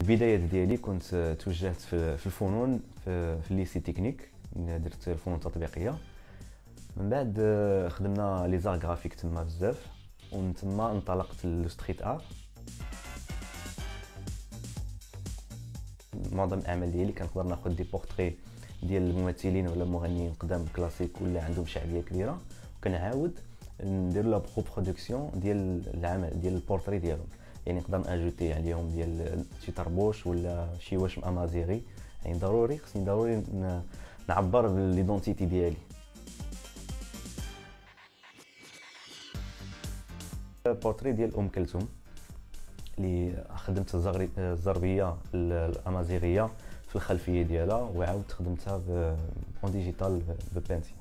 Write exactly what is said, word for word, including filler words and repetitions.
البدايات ديالي كنت توجهت في في الفنون في, في الليسي تكنيك، درت الفنون التطبيقيه. من بعد خدمنا لي زار غرافيك تما بزاف، ومن تما انطلقت للستريت ارت. معظم الاعمال ديالي كنقدر ناخذ دي بورتري ديال الممثلين ولا المغنيين قدام كلاسيك ولا عندهم شعبيه كبيره، وكنعاود ندير لا برو برودكسيون ديال العمل ديال البورتري ديالهم. يعني نقدر اجوتي عليهم ديال شي طربوش ولا شي وشم امازيغي. يعني ضروري خصني ضروري نعبر باليدونتيتي ديالي. بورتري ديال ام كلثوم اللي خدمت الزربيه الامازيغيه في الخلفيه ديالها، وعاودت خدمتها اون ديجيتال ببانتي.